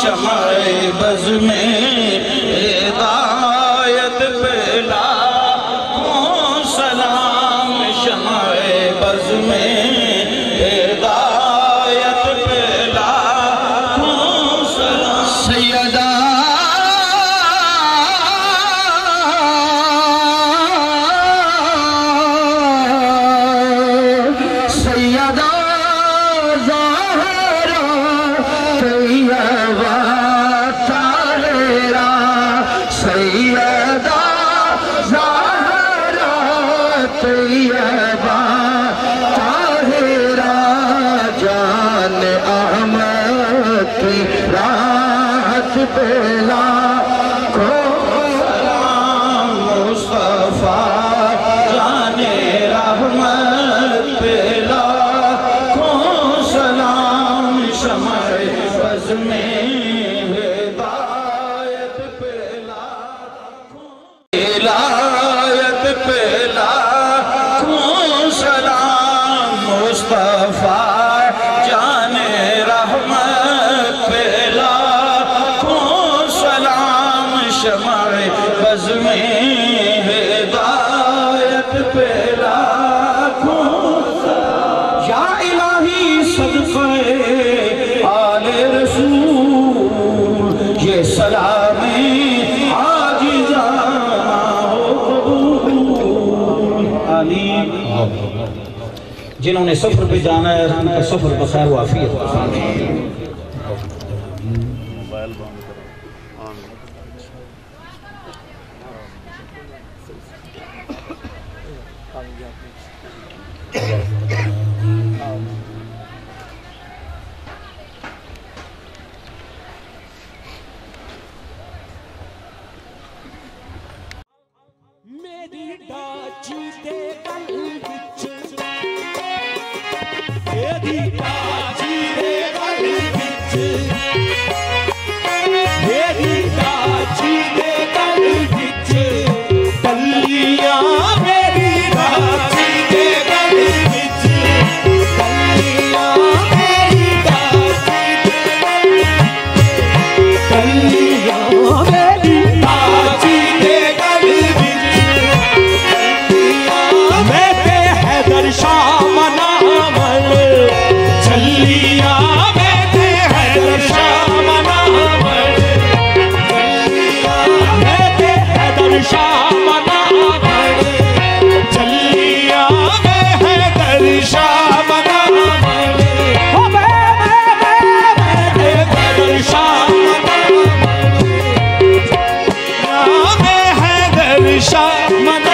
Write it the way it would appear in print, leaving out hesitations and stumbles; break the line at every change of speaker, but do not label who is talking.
शमाए buzz में हिदायत पे लाखों सलाम, शमाए बज़ में हिदायत पे लाखों सलाम। सैयदा सैयदा ज़हरा तैयबा ताहिरा, सैयदा ज़हरा तैयबा ताहिरा, जान अहमद की राहत पे लाखों सलाम, मुस्तफा जाने रहमत पे लाखों सलाम, शमाए बज़ में हिदायत पे लाखों, हिदायत पे लाखों सलाम, मुस्तफा जाने रहमत पे लाखों सलाम, शमाए बज़ में हिदायत पे लाखों सलाम। या इलाही सदक़े आले रसूल, ये सलामे आजिज़ाना हो कबूल। आमीन। जिन्होंने सफर पे जाना है उनका सफर बखैर वाफियत।
मेरी डाची दे गल विच, मेरी डाची दे गल विच, मेरी डाची दे गल विच, टल्लियां मेरी डाची दे गल विच, टल्लियां मेरी डाची दे गल विच, टल्लियां मेरी डाची दे गल विच, मैं ते हैदर शाह नामल, चलिया मैं ते हैदर शाह नामल, चलिया मैं ते हैदर शाह नामल, चलिया मैं हैदर शाह नामल, हो मैं हैदर शाह नामल, मैं हैदर शाह